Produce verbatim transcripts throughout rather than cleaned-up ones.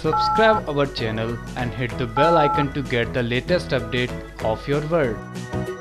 Subscribe our channel and hit the bell icon to get the latest update of your world.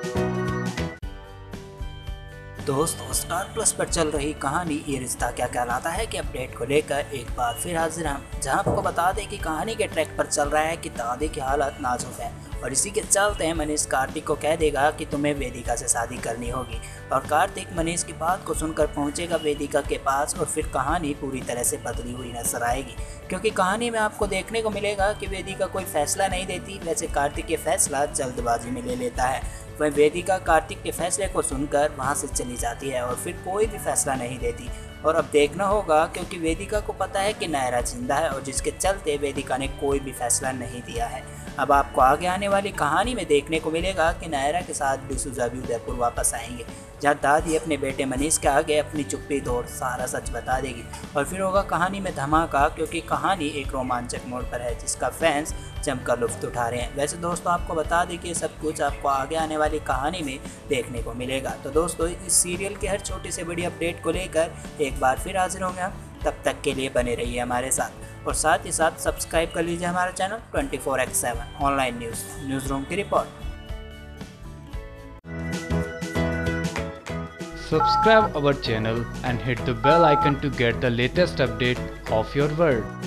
दोस्तों, Star Plus पर चल रही कहानी ये रिश्ता क्या कहलाता है कि अपडेट को लेकर एक बार फिर हाजिर हम, जहां आपको बता दें कि कहानी के ट्रैक पर चल रहा है कि दादी की हालत नाजुक है और इसी के चलते हैं मनीष कार्तिक को कह देगा कि तुम्हें वेदिका से शादी करनी होगी और कार्तिक मनीष की बात को सुनकर पहुंचेगा वेदिका के पास और फिर कहानी पूरी तरह से बदली हुई नजर आएगी, क्योंकि कहानी में आपको देखने को मिलेगा कि वेदिका कोई फैसला नहीं देती। वैसे कार्तिक ये फैसला जल्दबाजी में ले लेता है। वह वेदिका कार्तिक के फैसले को सुनकर वहां से चली जाती है और फिर कोई भी फैसला नहीं देती। और अब देखना होगा, क्योंकि वेदिका को पता है कि नायरा जिंदा है और जिसके चलते वेदिका ने कोई भी फैसला नहीं दिया है। अब आपको आगे आने वाली कहानी में देखने को मिलेगा कि नायरा के साथ डिसूजा भी उदयपुर वापस आएंगे, जहाँ दादी अपने बेटे मनीष के आगे अपनी चुप्पी तोड़ सारा सच बता देगी और फिर होगा कहानी में धमाका, क्योंकि कहानी एक रोमांचक मोड़ पर है जिसका फैंस जमकर लुत्फ उठा रहे हैं। वैसे दोस्तों, आपको बता दें कि सब कुछ आपको आगे आने वाली कहानी में देखने को मिलेगा। तो दोस्तों, इस सीरियल के हर छोटी से बड़ी अपडेट को लेकर एक बार फिर हाजिर होंगे हम। तब तक के लिए बने रहिए हमारे साथ और साथ ही साथ सब्सक्राइब कर लीजिए हमारा channel twenty four x seven online news news room की report. Subscribe our channel and hit the bell icon to get the latest update of your world.